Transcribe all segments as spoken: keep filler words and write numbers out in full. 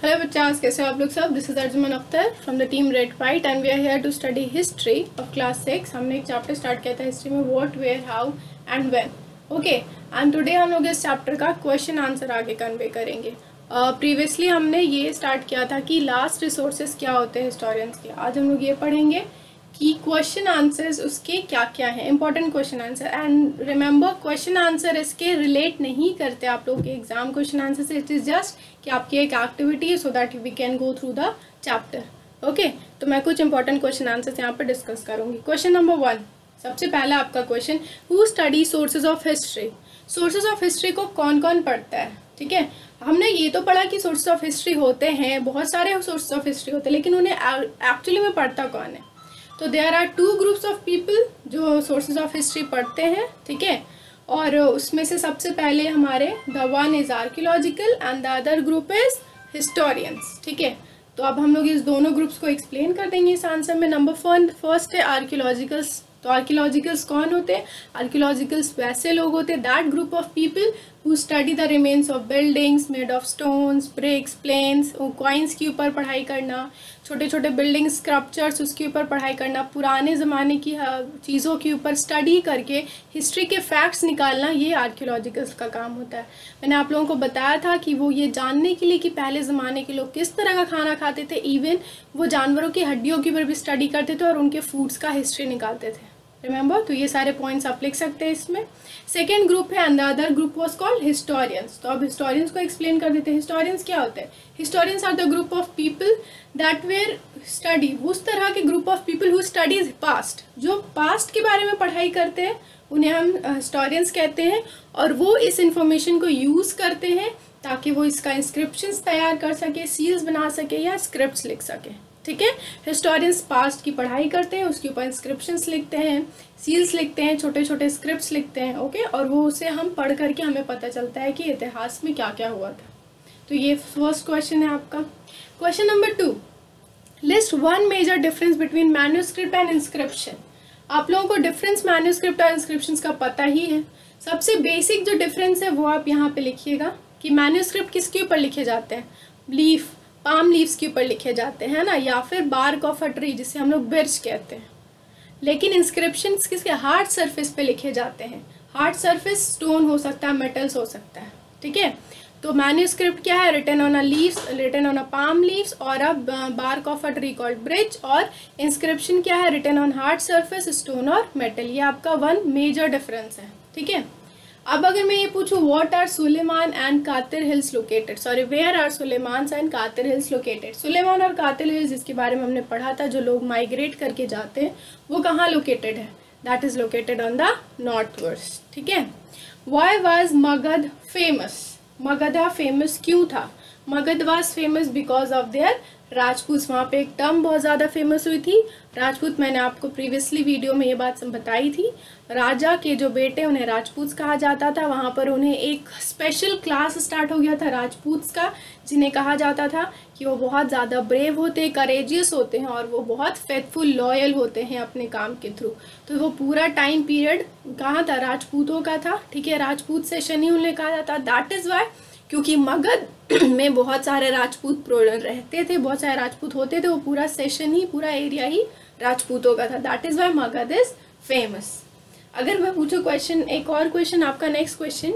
Hello बच्चास, कैसे हो आप लोग सब। This is Arjuman Akhtar from the team red white and we are here to study history of class six. हमने एक चैप्टर स्टार्ट किया था हिस्ट्री में, what, where, how and when. Okay, and today हम लोग इस चैप्टर का क्वेश्चन आंसर आगे कन्वे करेंगे। प्रीवियसली uh, हमने ये स्टार्ट किया था कि लास्ट रिसोर्सेज क्या होते हैं हिस्टोरियंस के। आज हम लोग ये पढ़ेंगे कि क्वेश्चन आंसर्स उसके क्या क्या हैं, important question answer. And remember, question answer इसके रिलेट नहीं करते आप लोग के एग्जाम क्वेश्चन आंसर से। इट इज़ जस्ट कि आपकी एक एक्टिविटी है so that we can go through the chapter. Okay, तो मैं कुछ इंपॉर्टेंट क्वेश्चन आंसर्स यहाँ पर डिस्कस करूँगी। क्वेश्चन नंबर वन, सबसे पहला आपका question, who study sources of history. Sources of history को कौन कौन पढ़ता है? ठीक है, हमने ये तो पढ़ा कि सोर्सेज ऑफ हिस्ट्री होते हैं, बहुत सारे सोर्सेज ऑफ हिस्ट्री होते हैं, लेकिन उन्हें एक्चुअली में पढ़ता कौन है? तो there are two groups of people जो सोर्सेज ऑफ हिस्ट्री पढ़ते हैं। ठीक है, और उसमें से सबसे पहले हमारे the one is archaeological and the other group is historians. ठीक है, तो अब हम लोग इस दोनों ग्रुप्स को एक्सप्लेन कर देंगे इस आंसर में। नंबर वन फर्स्ट है आर्कियोलॉजिकल्स। तो आर्कियोलॉजिकल्स कौन होते हैं? आर्कियोलॉजिकल्स वैसे लोग होते हैं, that group of people who study the remains of buildings made of stones, bricks, planes, coins के ऊपर पढ़ाई करना, छोटे छोटे बिल्डिंग स्क्रप्चर्स उसके ऊपर पढ़ाई करना, पुराने ज़माने की चीज़ों के ऊपर स्टडी करके हिस्ट्री के फैक्ट्स निकालना, ये आर्कियोलॉजिकल्स का काम होता है। मैंने आप लोगों को बताया था कि वो ये जानने के लिए कि पहले ज़माने के लोग किस तरह का खाना खाते थे, इवन वो जानवरों की हड्डियों के ऊपर भी स्टडी करते थे और उनके फूड्स का हिस्ट्री निकालते थे। रिमेंबर, तो ये सारे पॉइंट्स आप लिख सकते हैं इसमें। सेकेंड ग्रुप है and the other group was called historians. तो अब हिस्टोरियंस को एक्सप्लेन कर देते हैं। हिस्टोरियंस क्या होते हैं? Historians are the group of people that were study, उस तरह के group of people who studies past, जो पास्ट के बारे में पढ़ाई करते हैं उन्हें हम हिस्टोरियंस कहते हैं। और वो इस इंफॉर्मेशन को यूज़ करते हैं ताकि वो इसका इंस्क्रिप्शंस तैयार कर सके, सील्स बना सके या स्क्रिप्ट्स लिख सके। ठीक है, हिस्टोरियंस पास्ट की पढ़ाई करते हैं, उसके ऊपर इंस्क्रिप्शंस लिखते हैं, सील्स लिखते हैं, छोटे छोटे स्क्रिप्ट्स लिखते हैं। ओके, और वो उसे हम पढ़ करके हमें पता चलता है कि इतिहास में क्या क्या हुआ था। तो ये फर्स्ट क्वेश्चन है आपका। Question number two, list one major difference between manuscript and inscription. आप लोगों को डिफरेंस मैन्यूस्क्रिप्ट और इंस्क्रिप्शन का पता ही है। सबसे बेसिक जो डिफरेंस है वो आप यहाँ पे लिखिएगा कि मैन्यूस्क्रिप्ट किसके ऊपर लिखे जाते हैं? लीफ, पाम लीव्स के ऊपर लिखे जाते हैं ना, या फिर बार्क ऑफ अ ट्री जिसे हम लोग बिर्च कहते हैं। लेकिन इंस्क्रिप्शंस किसके? हार्ड सरफेस पे लिखे जाते हैं। हार्ड सरफेस स्टोन हो सकता है, मेटल्स हो सकता है। ठीक है, तो मैन्यूस्क्रिप्ट क्या है? Written on a leaves, written on a palm leaves और a bark of a tree called birch. और इंस्क्रिप्शन क्या है? Written on hard surface, stone और मेटल। ये आपका वन मेजर डिफरेंस है। ठीक है, अब अगर मैं ये पूछूं what are Sulaiman and Kirthar hills located, sorry where are Sulaiman and Kirthar hills located. Sulaiman और कातिर हिल्स जिसके बारे में हमने पढ़ा था, जो लोग माइग्रेट करके जाते हैं, वो कहाँ लोकेटेड है? That is located on the north west. ठीक है, why was Magadh famous? Magadha famous क्यों था? Magadh was famous because of their Rajput. वहाँ पे एक टर्म बहुत ज़्यादा फेमस हुई थी, राजपूत। मैंने आपको प्रीवियसली वीडियो में ये बात बताई थी। राजा के जो बेटे उन्हें राजपूत कहा जाता था। वहाँ पर उन्हें एक स्पेशल क्लास स्टार्ट हो गया था राजपूत का, जिन्हें कहा जाता था कि वो बहुत ज़्यादा ब्रेव होते हैं, करेजियस होते हैं और वो बहुत फेथफुल, लॉयल होते हैं अपने काम के थ्रू। तो वो पूरा टाइम पीरियड कहाँ था? राजपूतों का था। ठीक है, राजपूत सेशन ही उन्हें कहा जाता। दैट इज़ वाई, क्योंकि मगध में बहुत सारे राजपूत रहते थे, बहुत सारे राजपूत होते थे, वो पूरा सेशन ही, पूरा एरिया ही राजपूतों का था। That is why Magadh is famous. अगर मैं पूछूं क्वेश्चन, एक और क्वेश्चन आपका, next question,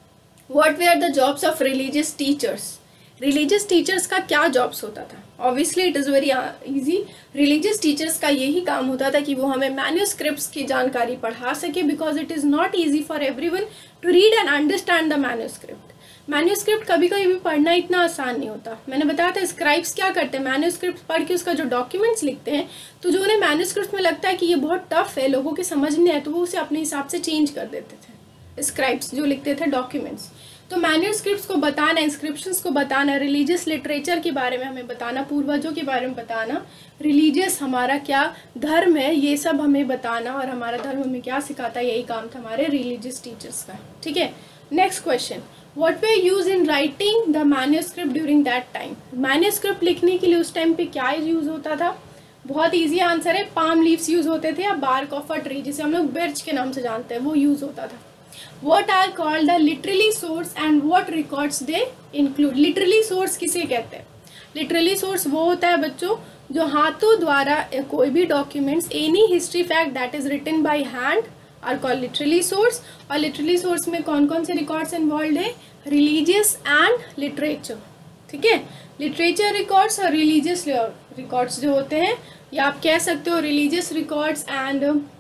what were the jobs of religious teachers. Religious teachers का क्या जॉब्स होता था? Obviously it is very easy. Religious teachers का यही काम होता था कि वो हमें मैन्यूस्क्रिप्ट्स की जानकारी पढ़ा सके, because it is not easy for everyone to read and understand the manuscript. Manuscript कभी कभी भी पढ़ना इतना आसान नहीं होता। मैंने बताया था स्क्राइब्स क्या करते हैं, मैन्यूस्क्रिप्ट पढ़ के उसका जो डॉक्यूमेंट्स लिखते हैं, तो जो उन्हें मैन्यूस्क्रिप्ट में लगता है कि ये बहुत टफ है, लोगों के समझ नहीं आए, तो वो उसे अपने हिसाब से चेंज कर देते थे। स्क्राइब्स जो लिखते थे डॉक्यूमेंट्स, तो मैन्यूस्क्रिप्ट्स को बताना, इंस्क्रिप्शंस को बताना, रिलीजियस लिटरेचर के बारे में हमें बताना, पूर्वजों के बारे में बताना, रिलीजियस हमारा क्या धर्म है ये सब हमें बताना, और हमारा धर्म हमें क्या सिखाता है, यही काम था हमारे रिलीजियस टीचर्स का। ठीक है, next question, What were used in writing the manuscript during that time? Manuscript लिखने के लिए उस टाइम पे क्या यूज़ होता था? बहुत इजी आंसर है, पाम लीव्स यूज़ होते थे या बार्क ऑफ अ ट्री, जिसे हम लोग बिर्च के नाम से जानते हैं, वो यूज़ होता था। What are called the literary source and what records they include? Literary source किसे कहते हैं? लिटरली सोर्स वो होता है बच्चों जो हाथों द्वारा कोई भी documents, any history fact that is written by hand are called literally source. और लिटरली सोर्स में कौन कौन से रिकॉर्ड्स इन्वॉल्व है? रिलीजियस एंड लिटरेचर, ठीक है। लिटरेचर रिकॉर्ड्स और रिलीजियस रिकॉर्ड्स जो होते हैं, या आप कह सकते हो रिलीजियस रिकॉर्ड्स एंड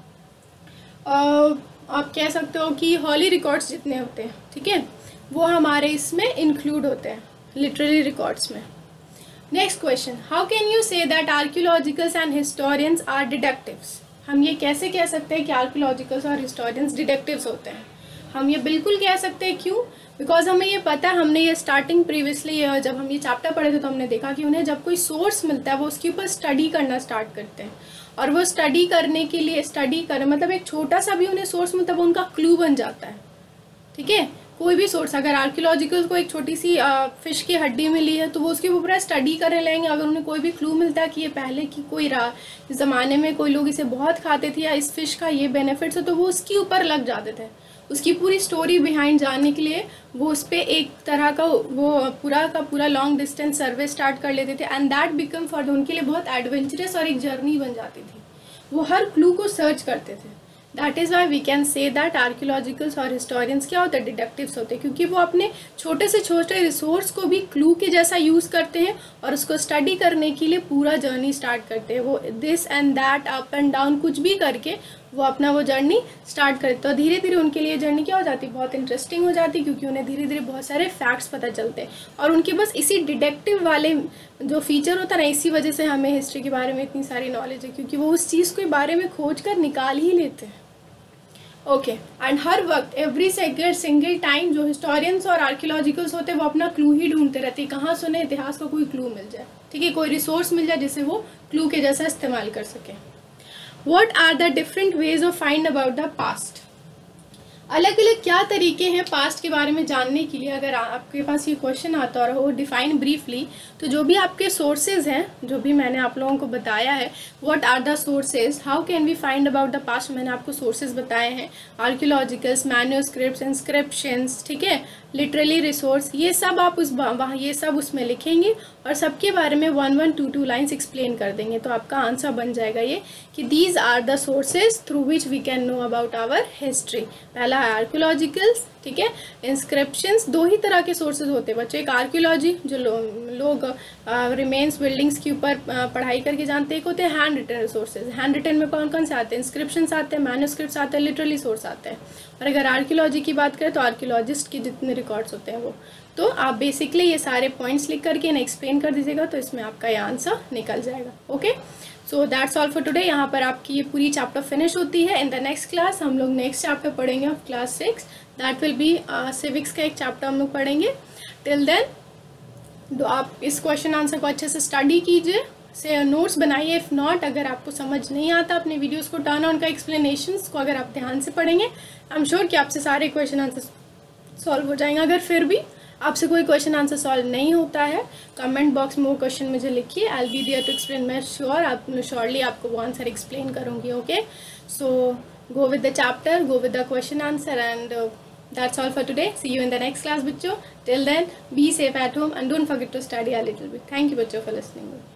आप कह सकते हो कि हॉली रिकॉर्ड्स जितने होते हैं, ठीक है, वो हमारे इसमें इंक्लूड होते हैं लिटरेरी रिकॉर्ड्स में। Next question, how can you say that archaeologicals and historians are detectives? हम ये कैसे कह सकते हैं कि आर्कियोलॉजिकल्स और हिस्टोरियंस डिडक्टिव्स होते हैं? हम ये बिल्कुल कह सकते हैं। क्यों? बिकॉज हमें ये पता है, हमने ये स्टार्टिंग प्रीवियसली जब हम ये चैप्टर पढ़े थे तो हमने देखा कि उन्हें जब कोई सोर्स मिलता है वो उसके ऊपर स्टडी करना स्टार्ट करते हैं, और वो स्टडी करने के लिए स्टडी कर मतलब एक छोटा सा भी उन्हें सोर्स मिलता है वो उनका क्लू बन जाता है, ठीक है। कोई भी सोर्स, अगर आर्कियोलॉजिकल को एक छोटी सी फिश की हड्डी मिली है तो वो उसके ऊपर स्टडी करने लगेंगे। अगर उन्हें कोई भी क्लू मिलता है कि ये पहले की कोई ज़माने में कोई लोग इसे बहुत खाते थे या इस फिश का ये बेनिफिट्स है, तो वो उसके ऊपर लग जाते थे। उसकी पूरी स्टोरी बिहाइंड जानने के लिए वो उस पर एक तरह का वो पूरा का पूरा लॉन्ग डिस्टेंस सर्वे स्टार्ट कर लेते थे, एंड दैट बिकम फॉर उनके लिए बहुत एडवेंचरस और एक जर्नी बन जाती थी। वो हर क्लू को सर्च करते थे। That is why we can say that archaeologicals और हिस्टोरियंस क्या होते हैं? डिडक्टिव्स होते हैं, क्योंकि वो अपने छोटे से छोटे रिसोर्स को भी क्लू के जैसा यूज़ करते हैं और उसको स्टडी करने के लिए पूरा जर्नी स्टार्ट करते हैं। वो this and that, up and down कुछ भी करके वो अपना वो जर्नी स्टार्ट करते हैं। तो धीरे धीरे उनके लिए जर्नी क्या हो जाती है? बहुत इंटरेस्टिंग हो जाती है, क्योंकि उन्हें धीरे धीरे बहुत सारे फैक्ट्स पता चलते हैं। और उनके बस इसी डिटेक्टिव वाले जो फीचर होता है ना, इसी वजह से हमें हिस्ट्री के बारे में इतनी सारी नॉलेज है, क्योंकि वो उस चीज़ के बारे में खोज कर निकाल ही लेते हैं। Okay okay. एंड हर वक्त एवरी सेकेंड सिंगल टाइम जो हिस्टोरियंस और आर्कियोलॉजिकल्स होते हैं वो अपना क्लू ही ढूंढते रहते हैं, कहाँ सुने इतिहास का कोई क्लू मिल जाए, ठीक है, कोई रिसोर्स मिल जाए जिसे वो क्लू के जैसा इस्तेमाल कर सके। What are the different ways of find about the past? अलग अलग क्या तरीके हैं पास्ट के बारे में जानने के लिए? अगर आपके पास ये क्वेश्चन आता और हो डिफाइन ब्रीफली, तो जो भी आपके सोर्सेज हैं, जो भी मैंने आप लोगों को बताया है, what are the sources, how can we find about the past, मैंने आपको सोर्सेज बताए हैं, आर्कियोलॉजिकल्स, मैन्यूस्क्रिप्ट्स, इंस्क्रिप्शंस, ठीक है, लिटरली रिसोर्स, ये सब आप उस वहाँ ये सब उसमें लिखेंगे और सबके बारे में one one two two lines explain कर देंगे। तो आपका आंसर बन जाएगा ये कि these are the sources through which we can know about our history. पहला है आर्कियोलॉजिकल्स, ठीक है, इंस्क्रिप्शंस। दो ही तरह के सोर्सेज होते हैं बच्चों, एक आर्कियोलॉजी जो लो, लोग रिमेन्स बिल्डिंग्स के ऊपर पढ़ाई करके जानते हैं, एक होते हैं handwritten resources. Handwritten में कौन कौन से आते हैं? इंस्क्रिप्शंस आते हैं, मैन्यूस्क्रिप्ट्स आते हैं, लिटरली सोर्स आते हैं। और अगर आर्कियोलॉजी की बात करें तो आर्कियोलॉजिस्ट के जितने रिकॉर्ड्स होते हैं वो। तो आप बेसिकली ये सारे पॉइंट्स लिख करके इन्हें एक्सप्लेन कर दीजिएगा, तो इसमें आपका ये आंसर निकल जाएगा। Okay, so that's all for today. यहाँ पर आपकी ये पूरी चैप्टर फिनिश होती है। इन द नेक्स्ट क्लास हम लोग नेक्स्ट चैप्टर पढ़ेंगे of class six, that will be civics का एक चैप्टर हम लोग पढ़ेंगे। टिल देन तो आप इस क्वेश्चन आंसर को अच्छे से स्टडी कीजिए, से नोट्स बनाइए। इफ़ नॉट, अगर आपको समझ नहीं आता अपने वीडियोस को टर्न ऑन का एक्सप्लेनेशंस को अगर आप ध्यान से पढ़ेंगे, आई एम श्योर कि आपसे सारे क्वेश्चन आंसर सॉल्व हो जाएंगे। अगर फिर भी आपसे कोई क्वेश्चन आंसर सॉल्व नहीं होता है, कमेंट बॉक्स में वो क्वेश्चन मुझे लिखिए, I will be there to explain. मैं श्योर आप श्योरली आपको वो आंसर एक्सप्लेन करूँगी। Okay, so go with the chapter, go with the question answer, and that's all for today. See you in the next class, bachcho. Till then, be safe at home and don't forget to study a little bit. Thank you, bachcho, for listening.